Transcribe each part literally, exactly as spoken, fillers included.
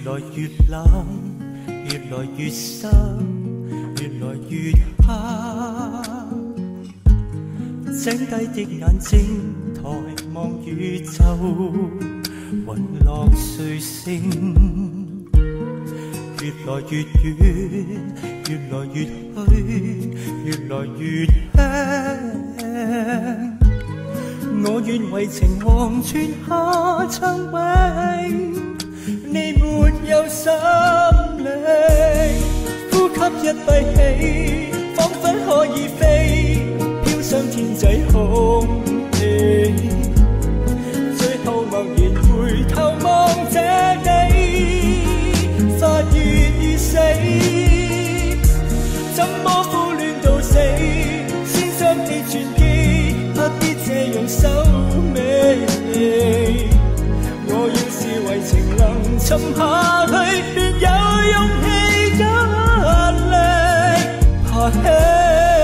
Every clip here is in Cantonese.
來越冷，越來越濕，越來越黑。井底的眼睛抬望宇宙，雲落碎星，越來越遠，越來越虛，越來越輕。我願為情望穿下窗壁，你沒有心理，呼吸一閉氣，彷彿可以飛，飄上天際空氣。最後默然回頭望這你，發現已死，怎麼苦戀到死，先將你傳記，不必這樣收尾。我要是為情能沉下去，便有勇氣一力爬起。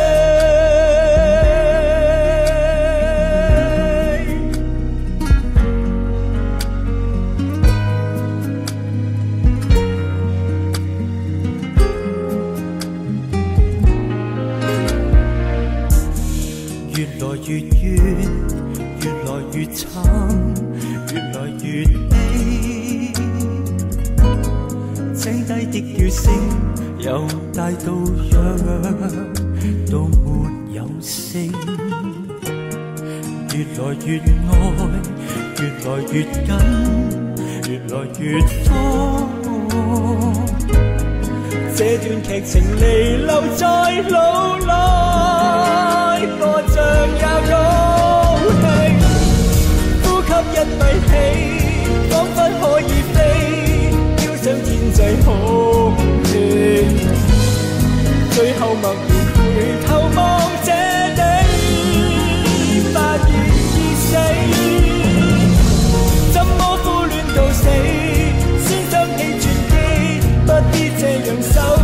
越來越遠，越來越慘，越來越悲。井底的叫聲由大到弱，都沒有聲。越來越愛，越來越緊，越來越多。這段劇情彌留在腦內，個像也高興，呼吸一閉氣，彷彿可以飛，飄上天際空氣。最後默然回頭望這你，發現已死，怎麼苦戀到死，先將你傳記，不必這樣收。